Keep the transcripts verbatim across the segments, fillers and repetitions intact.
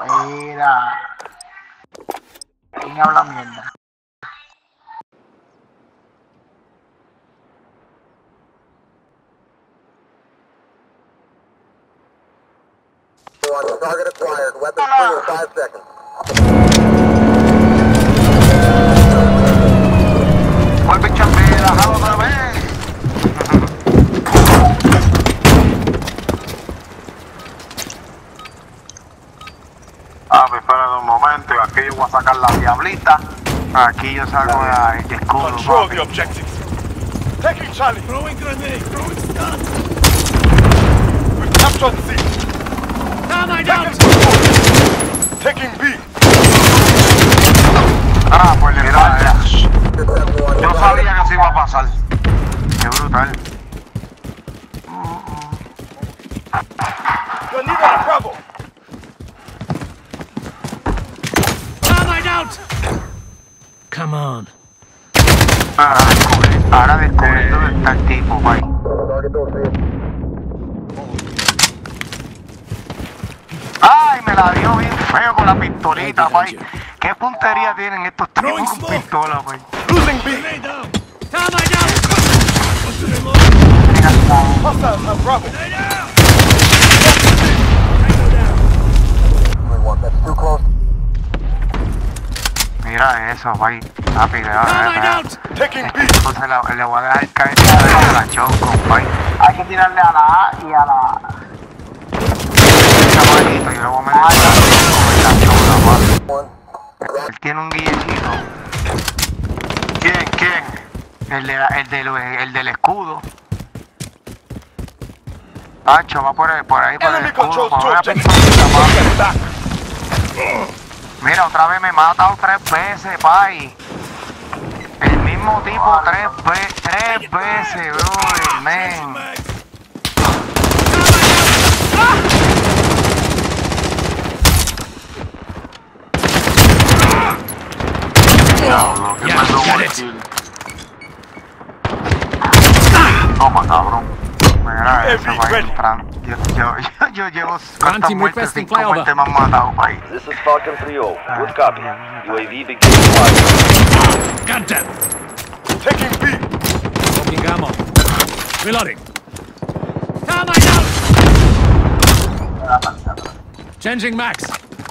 Mira. ¿Quién habla mierda? Target acquired. Weapons free in five seconds. Vuelve chambera, jala otra vez. Ah, pues espera un momento, aquí yo voy a sacar la diablita. Aquí yo saco la, el escudo. Control the objectives. Taking Charlie. Throwing grenade. Throwing stun. We've captured C. Come down. Taking B. Ah, pues le falla. Yo sabía que así iba a pasar. Qué brutal. You're leaving at Bravo. Come out. Come on. Ahora descubrí, ahora descubrí dónde está el tipo, güey. Ay, me la dio bien feo con la pistolita, güey. ¿Qué puntería tienen estos tipos con pistola, güey? Losing B. Grenade down. Come down. Hostiles at Bravo. That's too close. Mira eso, güey. Rápido, Come ahora. out. Taking B. Entonces la, le voy a dejar caer de la choco, güey. Hay que tirarle a la A y a la... Chavalito, yo le voy a meter la choco, güey. Él tiene un guillecito. ¿Quién? ¿Quién? El, de, el, del, el del escudo. Tacho, va por, el, por ahí por el Enemy escudo. controls Con two una objectives. pistolita, papi. Get back. Mira, otra vez me he matado tres veces, pay. El mismo tipo tres veces, tres veces, bro, man. Diablo, que me dio el kill. Toma, cabrón. Mira eso, pay, entrando. Yo, yo, yo, yo llevo cuántas muertes, cinco muertes me han matado, pay. This is Falcon three oh. Good copy. U A V beginning flight. Gun down. Taking B. Smoking ammo. Reloading. Come down. Changing max.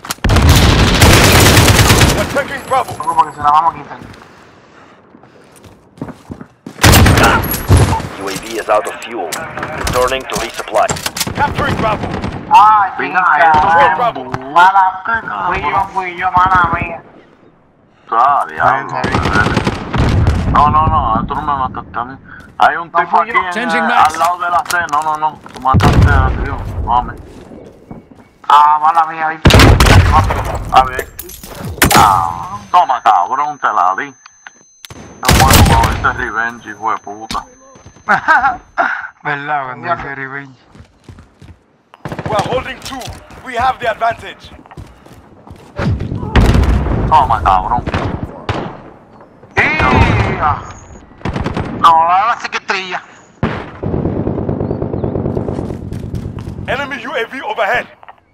We're taking Bravo. Como que se la vamos a quitar. U A V is out of fuel. Returning to resupply. Capturing Bravo. Ay, pinga, Bravo. mala, fui yo, fui yo, mala mía. Ah, diablo. No, no, no, tú no me mataste a mí. Hay un No tipo fui aquí yo. en, Changing eh, max. al lado de la C. No, no, no. Tú mataste a tío. Mami. Ah, mala mía, viste. A ver. Ah, toma, cabrón, te la di. Qué bueno con este revenge, hijo de puta. ¿Verdad? Cuando dice revenge. We're holding two. We have the advantage. Toma, cabrón. ¡Eh! No, la secretaria. Enemy U A V overhead.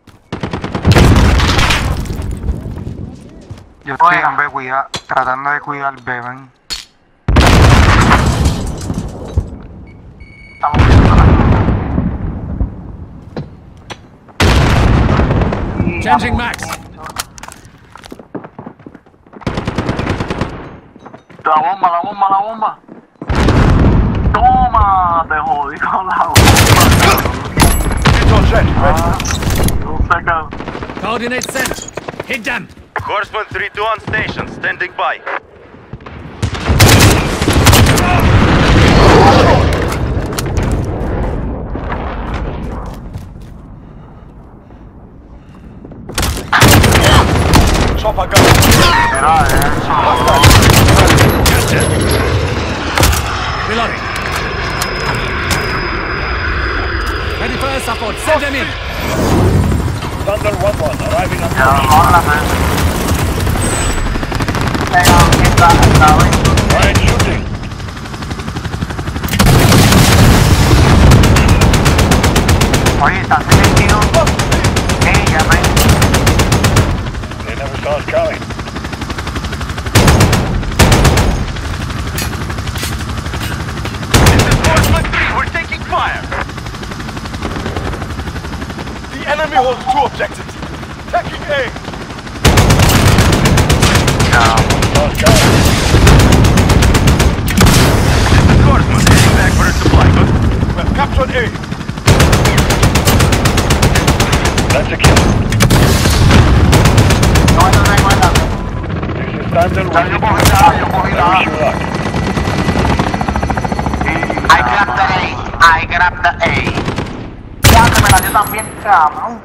Yo estoy en B, cuida, tratando de cuidar B, ven. Estamos viendo la... Changing max. La bomba, la bomba, la bomba. Toma, te jodí con la bomba. Beetle jet ready. Ah, no sé qué. Coordinates sent. Hit them. Horseman three two on station. Standing by. Chopper gun. Mira eso. Gotcha. Reloading. Ready for support. Send them in. Thunder one one arriving on Ya no la sé. Venga, aquí está, está, ven. Right shooting. Oye, está silencioso. Ella, ven. two objectives. Taking A. Reinforcement heading back for a supply boat. We have captured A. That's a kill. No, no, no, no, no. Standard Ya, yo cogí la, yo cogí la. Wish you luck. I grabbed the A. I grabbed the A. Ya, que me la dio también, cabrón.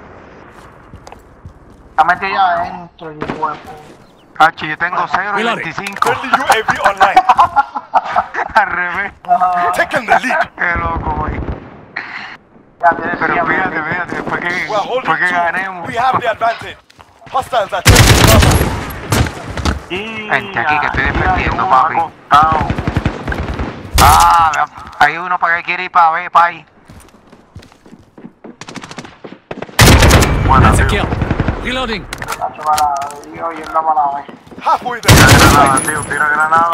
La metí ya adentro, mi cuerpo. Hachi, yo tengo cero y veinticinco. Friendly U A V online. Al revés. Taking the lead. Qué loco, güey. Pero fíjate, fíjate, después que, We are holding después que two. ganemos. We have the advantage. Hostiles are taking cover. Vente aquí que estoy defendiendo, papi. Ah, hay uno para que quiere ir para B, pa' ahí. That's a kill. Reloading. Halfway there. Granada, tío, tira granada.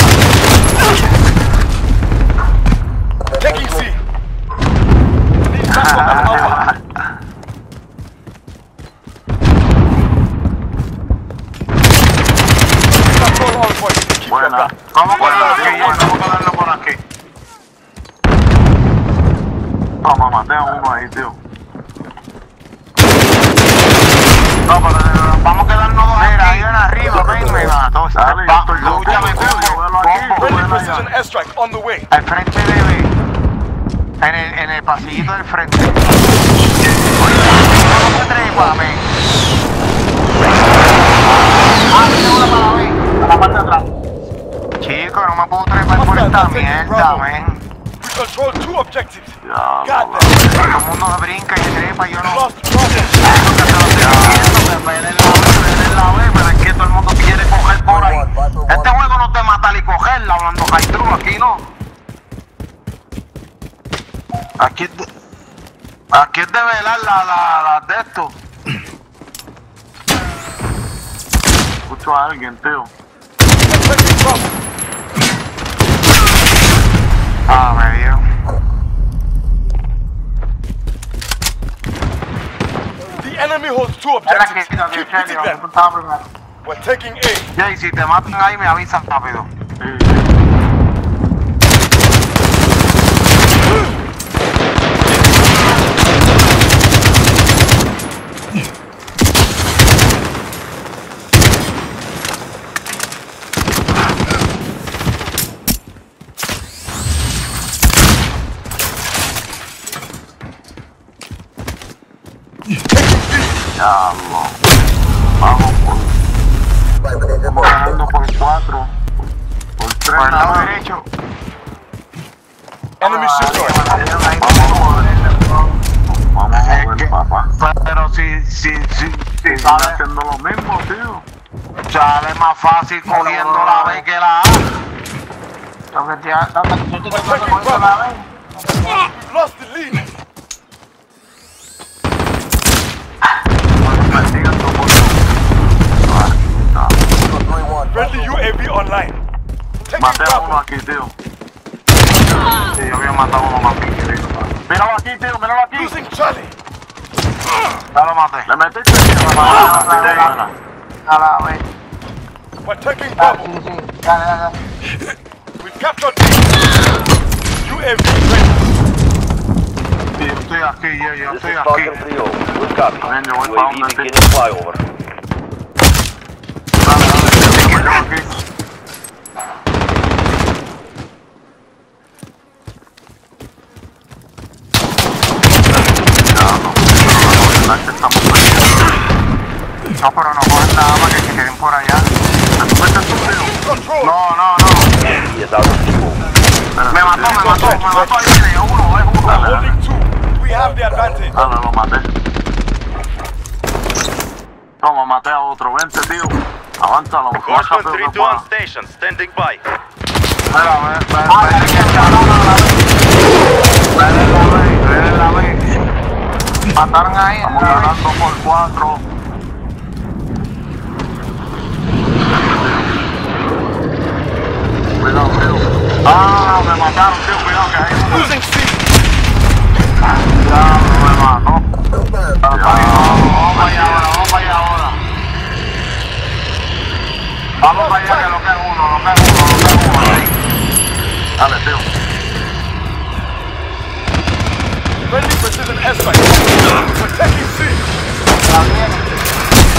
Taking C. Need backup at Alpha. Control all points. Keep your Buena. gun. Vamos a ponerlo aquí, ya, vamos a ponerlo por aquí. Toma, maté a uno ahí, tío. No, pero vamos a quedarnos dos. Mira, ahí en arriba, ven, me mató. Dale, yo estoy loco. Lúchame, combo, Friendly combo. precision airstrike on the way. Al frente de B. En el, en el pasillito del frente. Oye, no me trépame. Ah, tengo una para B. A la parte de atrás. Chico, no me puedo trepar por esta mierda, men. We control two objectives. Ya, Got no, them. Todo el mundo se brinca y se trepa, yo no. Lost Bravo. Pero es que todo el mundo quiere coger por ahí. Este juego no te mata y cogerla, hablando high true, aquí no. Aquí es de, aquí es de velar la, la, la de esto. escucho a alguien, tío. Taking Bravo. Ah, me dio. The enemy holds two objectives. Keep hitting them. We're taking A. Jay, si te matan ahí me avisan rápido. Sí. Diablo. Vamos por... Estamos ganando por cuatro. Por tres. Por el lado nada más. derecho. Enemy shipyard. Vamos a Es ver, que- papá. Pero si, si, si, si Están sale, haciendo lo mismo, tío. sale más fácil cogiendo la B que la A. Lo que te ha- yo te We're estoy taking cogiendo la Bravo. B. We've lost the lead. Me sigan como Friendly U A V online. Taking Maté a uno Bravo. aquí, tío. Sí, yo había matado a uno más que Míralo aquí, tío, míralo aquí. Losing Charlie. ya lo maté. Le metiste, tío. Ah, La dale, madre. A la B. We're taking Ah, Bravo. sí, sí. Dale, dale, dale. We've captured B. U A V ready. Sí, yo estoy aquí, yo, yo This estoy is aquí. Falcon three oh. Good copy. Ven, yo voy U pa' A V donde te- beginning flyover. Dale, dale, tío, que yo aquí. Ya, no, pero la verdad es que estamos perdiendo. No, pero no cogen nada más que se queden por allá. ¿Te fuiste tú, tío? Control. No, no, no. Enemy is out of fuel. Me mató, me mató, me mató ahí, viene, uno, es uno. We're holding two. We have the advantage. Dale, lo maté. Toma, maté a otro. Vente, tío. Avanza lo más rápido que pueda. station, standing by. Mira, ve, ve, ve, que está la B. Ve la B, ve la B. Mataron ahí, Estamos en la B. ganando por cuatro. Cuidado, tío. Ah, me mataron, tío. Cuidado que hay uno. Losing C. Diablo, me mató. Diablo, vamos allá.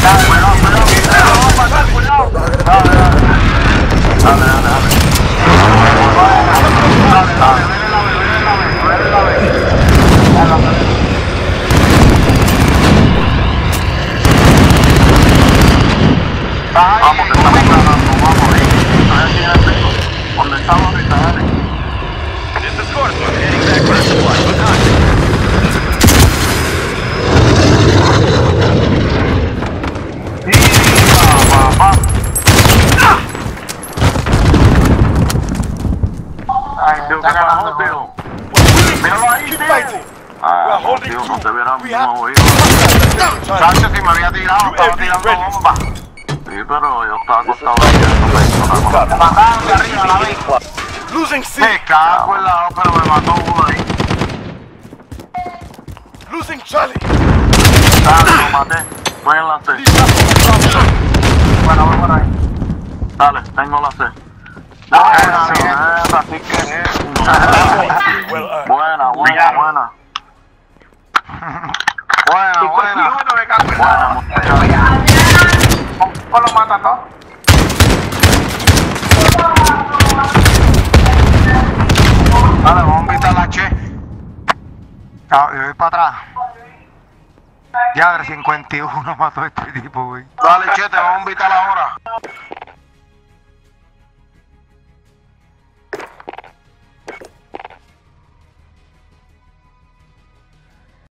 Vamos, que estamos ganando, vamos ahí. Estoy aquí en el pico. ¿Dónde estamos ahorita, dale? This is Swordsman, heading back for a supply. Good hunting. Papá. Ay, tío, ¿qué pasó, tío? Míralo ahí, tío. Ah, no, tío, no te hubieran movido. Chacho, si me había tirado, estaba tirando bomba. Sí, pero yo estaba acostado ahí, no me hizo nada. Me mataron de arriba, la vi. Losing C. Me cago en la pero me mató uno ahí. Losing Charlie. Dale, lo maté. Voy en la C. Bueno, voy por ahí. Dale, tengo la C. Buena, mierda, así que es. Well earned. Buena, buena, buena. Buena, buena. Buena, muchacha. ¿Cómo lo mata todo? Dale, vamos a invitar a la Che. Ah, yo voy para atrás. Ya, cincuenta y uno mató a este tipo, güey. Dale, Che, te vamos a invitar ahora.